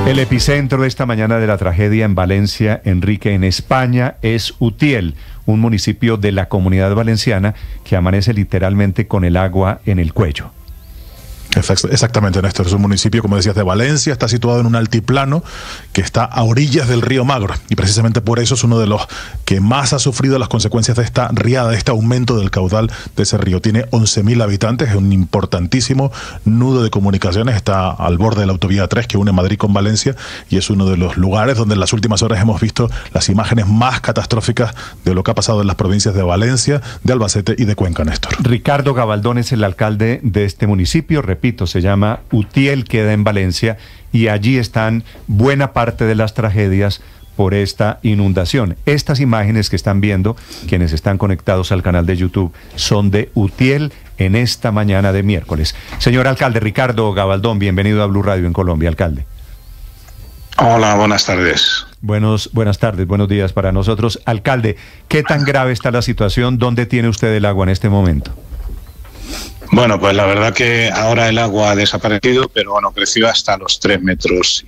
El epicentro esta mañana de la tragedia en Valencia, Enrique, en España, es Utiel, un municipio de la Comunidad Valenciana que amanece literalmente con el agua en el cuello. Exactamente, Néstor. Es un municipio, como decías, de Valencia. Está situado en un altiplano que está a orillas del río Magro. Y precisamente por eso es uno de los que más ha sufrido las consecuencias de esta riada, de este aumento del caudal de ese río. Tiene 11.000 habitantes, es un importantísimo nudo de comunicaciones. Está al borde de la autovía 3 que une Madrid con Valencia y es uno de los lugares donde en las últimas horas hemos visto las imágenes más catastróficas de lo que ha pasado en las provincias de Valencia, de Albacete y de Cuenca, Néstor. Ricardo Gabaldón es el alcalde de este municipio. Repito, se llama Utiel, queda en Valencia, y allí están buena parte de las tragedias por esta inundación. Estas imágenes que están viendo, quienes están conectados al canal de YouTube, son de Utiel en esta mañana de miércoles. Señor alcalde, Ricardo Gabaldón, bienvenido a Blue Radio en Colombia, alcalde. Hola, buenas tardes. Buenas tardes, buenos días para nosotros. Alcalde, ¿qué tan grave está la situación? ¿Dónde tiene usted el agua en este momento? Bueno, pues la verdad que ahora el agua ha desaparecido, pero bueno, creció hasta los 3,5 metros.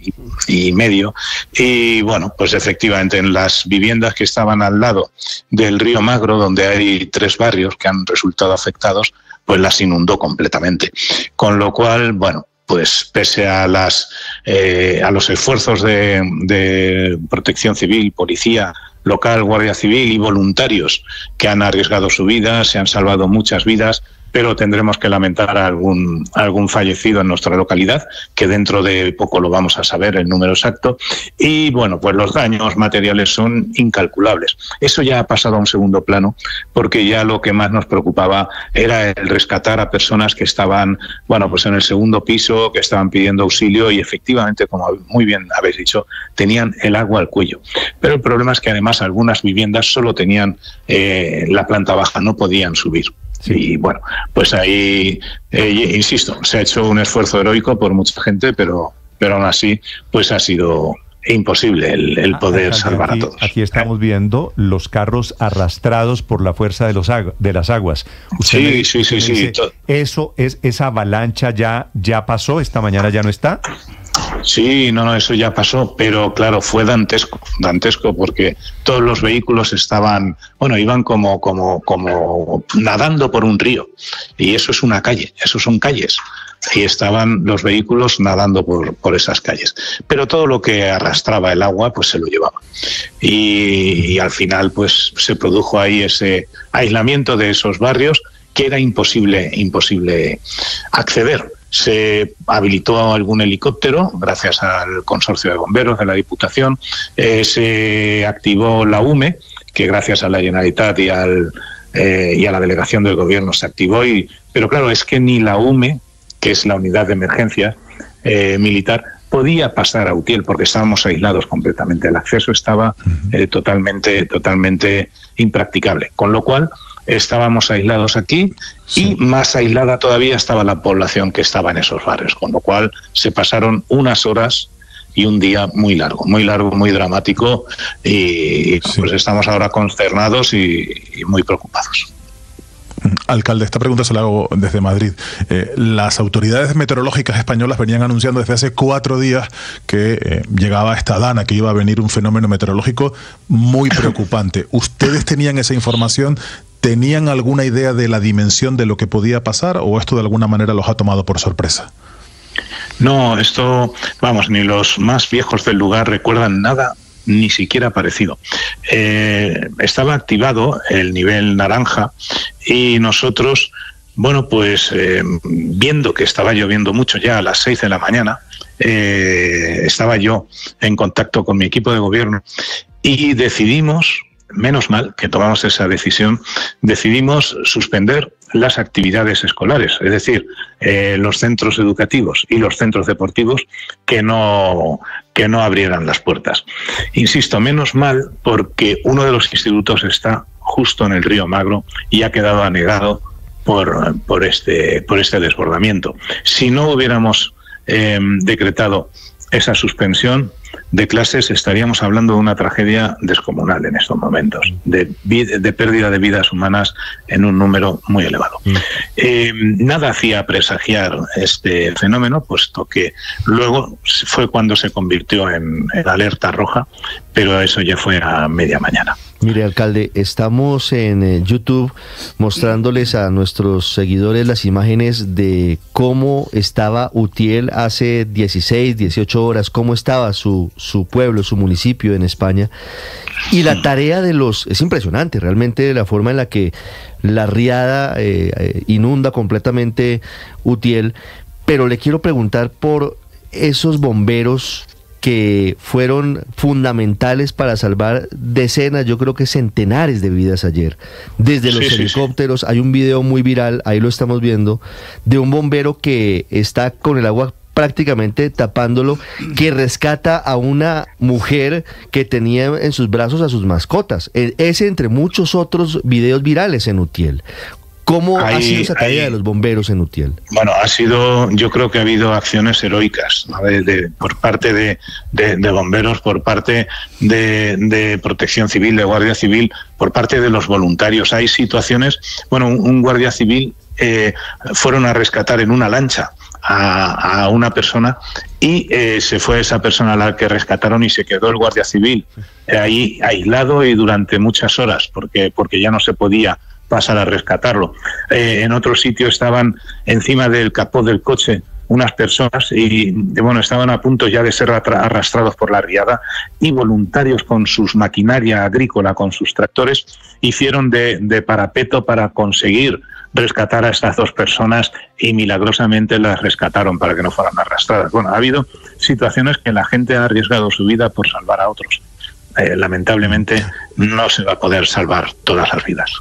Y bueno, pues efectivamente en las viviendas que estaban al lado del río Magro, donde hay 3 barrios que han resultado afectados, pues las inundó completamente. Con lo cual, bueno, pues pese a los esfuerzos de protección civil, policía local, Guardia Civil y voluntarios que han arriesgado su vida, se han salvado muchas vidas, pero tendremos que lamentar algún fallecido en nuestra localidad, que dentro de poco lo vamos a saber el número exacto. Y bueno, pues los daños materiales son incalculables. Eso ya ha pasado a un segundo plano, porque ya lo que más nos preocupaba era el rescatar a personas que estaban, bueno, pues en el segundo piso, que estaban pidiendo auxilio y efectivamente, como muy bien habéis dicho, tenían el agua al cuello. Pero el problema es que además algunas viviendas solo tenían la planta baja, no podían subir. Sí. Y bueno, pues ahí, insisto, se ha hecho un esfuerzo heroico por mucha gente, pero aún así pues ha sido imposible el poder salvar a todos. Aquí estamos viendo los carros arrastrados por la fuerza de las aguas. Sí. ¿Esa avalancha ya pasó? ¿Esta mañana ya no está? Sí, no, eso ya pasó, pero claro, fue dantesco porque todos los vehículos estaban, bueno, iban como nadando por un río, y eso es una calle, eso son calles, y estaban los vehículos nadando por esas calles, pero todo lo que arrastraba el agua pues se lo llevaba, y al final pues se produjo ahí ese aislamiento de esos barrios que era imposible acceder. Se habilitó algún helicóptero gracias al consorcio de bomberos de la Diputación, se activó la UME, que gracias a la Generalitat y a la delegación del gobierno se activó, pero claro, es que ni la UME, que es la unidad de emergencia militar, podía pasar a Utiel porque estábamos aislados completamente, el acceso estaba totalmente impracticable, con lo cual estábamos aislados aquí, sí. Y más aislada todavía estaba la población que estaba en esos barrios, con lo cual se pasaron unas horas y un día muy largo, muy dramático, y sí. Pues estamos ahora consternados y muy preocupados. Alcalde, esta pregunta se la hago desde Madrid. Las autoridades meteorológicas españolas venían anunciando desde hace 4 días que llegaba esta dana, que iba a venir un fenómeno meteorológico muy preocupante. ¿Ustedes tenían esa información? ¿Tenían alguna idea de la dimensión de lo que podía pasar, o esto de alguna manera los ha tomado por sorpresa? No, esto, vamos, ni los más viejos del lugar recuerdan nada, ni siquiera parecido. Estaba activado el nivel naranja y nosotros, bueno, pues viendo que estaba lloviendo mucho ya a las 6 de la mañana, estaba yo en contacto con mi equipo de gobierno y decidimos, menos mal que tomamos esa decisión, decidimos suspender las actividades escolares, es decir, los centros educativos y los centros deportivos que no abrieran las puertas. Insisto, menos mal, porque uno de los institutos está justo en el río Magro y ha quedado anegado por este desbordamiento. Si no hubiéramos decretado esa suspensión de clases, estaríamos hablando de una tragedia descomunal en estos momentos, de pérdida de vidas humanas en un número muy elevado. Nada hacía presagiar este fenómeno, puesto que luego fue cuando se convirtió en alerta roja, pero eso ya fue a media mañana. Mire, alcalde, estamos en YouTube mostrándoles a nuestros seguidores las imágenes de cómo estaba Utiel hace 16, 18 horas, cómo estaba su pueblo, su municipio en España. Y la tarea de es impresionante, realmente, la forma en la que la riada inunda completamente Utiel. Pero le quiero preguntar por esos bomberos que fueron fundamentales para salvar decenas, yo creo que centenares de vidas ayer. Desde los helicópteros, hay un video muy viral, ahí lo estamos viendo, de un bombero que está con el agua prácticamente tapándolo, que rescata a una mujer que tenía en sus brazos a sus mascotas. Ese entre muchos otros videos virales en Utiel. ¿Cómo ha sido esa tarea de los bomberos en Utiel? Bueno, yo creo que ha habido acciones heroicas, ¿no? Por parte de bomberos, por parte de Protección Civil, de Guardia Civil, por parte de los voluntarios. Hay situaciones, bueno, un guardia civil fueron a rescatar en una lancha a una persona y se fue esa persona a la que rescataron y se quedó el guardia civil ahí aislado y durante muchas horas porque ya no se podía pasar a rescatarlo. En otro sitio estaban encima del capó del coche unas personas y bueno, estaban a punto ya de ser arrastrados por la riada y voluntarios con sus maquinaria agrícola, con sus tractores, hicieron de parapeto para conseguir rescatar a estas dos personas y milagrosamente las rescataron para que no fueran arrastradas. Bueno, ha habido situaciones que la gente ha arriesgado su vida por salvar a otros. Lamentablemente no se va a poder salvar todas las vidas.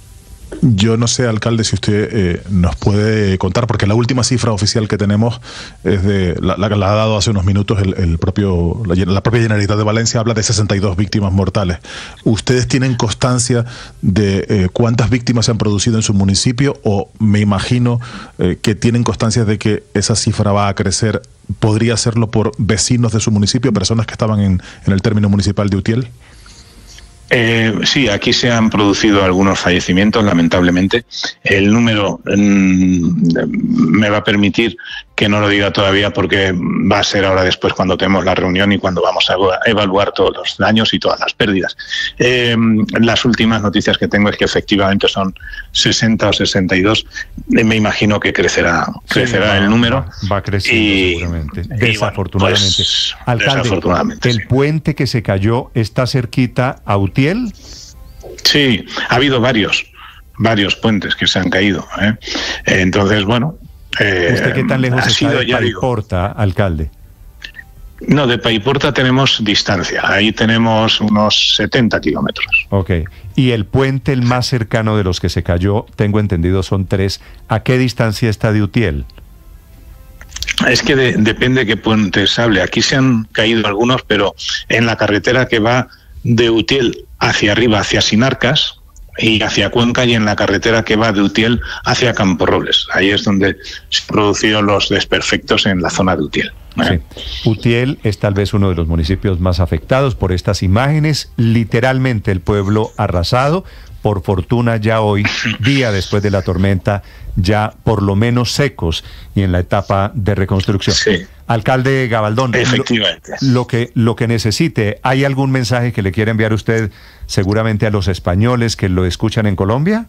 Yo no sé, alcalde, si usted nos puede contar, porque la última cifra oficial que tenemos es la ha dado hace unos minutos la propia Generalitat de Valencia, habla de 62 víctimas mortales. ¿Ustedes tienen constancia de cuántas víctimas se han producido en su municipio o me imagino que tienen constancia de que esa cifra va a crecer? ¿Podría hacerlo por vecinos de su municipio, personas que estaban en el término municipal de Utiel? Sí, aquí se han producido algunos fallecimientos, lamentablemente. El número me va a permitir que no lo diga todavía porque va a ser ahora después cuando tenemos la reunión y cuando vamos a evaluar todos los daños y todas las pérdidas. Las últimas noticias que tengo es que efectivamente son 60 o 62. Me imagino que crecerá el número. Va creciendo seguramente. Desafortunadamente. Bueno, pues, alcalde, desafortunadamente, ¿el puente que se cayó está cerquita a Utiel? Sí, ha habido varios puentes que se han caído. Entonces, bueno... ¿Usted qué tan lejos está de Paiporta, alcalde? No, de Paiporta tenemos distancia. Ahí tenemos unos 70 kilómetros. Ok. Y el puente, el más cercano de los que se cayó, tengo entendido, son 3. ¿A qué distancia está de Utiel? Es que depende qué puente se hable. Aquí se han caído algunos, pero en la carretera que va de Utiel hacia arriba, hacia Sinarcas, y hacia Cuenca, y en la carretera que va de Utiel hacia Camporrobles. Ahí es donde se han producido los desperfectos en la zona de Utiel. Sí. Utiel es tal vez uno de los municipios más afectados por estas imágenes, literalmente el pueblo arrasado. Por fortuna ya hoy, día después de la tormenta, ya por lo menos secos y en la etapa de reconstrucción. Sí. Alcalde Gabaldón, efectivamente. Lo que necesite, ¿hay algún mensaje que le quiera enviar usted seguramente a los españoles que lo escuchan en Colombia?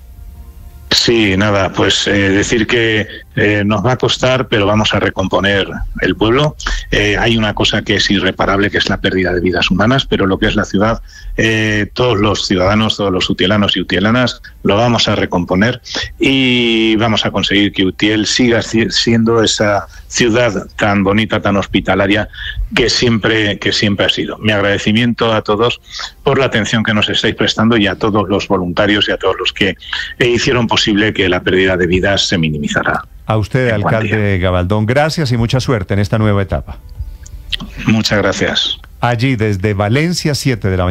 Sí, nada, pues decir que nos va a costar, pero vamos a recomponer el pueblo. Hay una cosa que es irreparable, que es la pérdida de vidas humanas, pero lo que es la ciudad, todos los ciudadanos, todos los utielanos y utielanas, lo vamos a recomponer y vamos a conseguir que Utiel siga siendo esa ciudad tan bonita, tan hospitalaria que siempre ha sido. Mi agradecimiento a todos por la atención que nos estáis prestando y a todos los voluntarios y a todos los que hicieron posible que la pérdida de vidas se minimizara. A usted, alcalde Gabaldón, gracias y mucha suerte en esta nueva etapa. Muchas gracias. Allí desde Valencia, 7 de la mañana.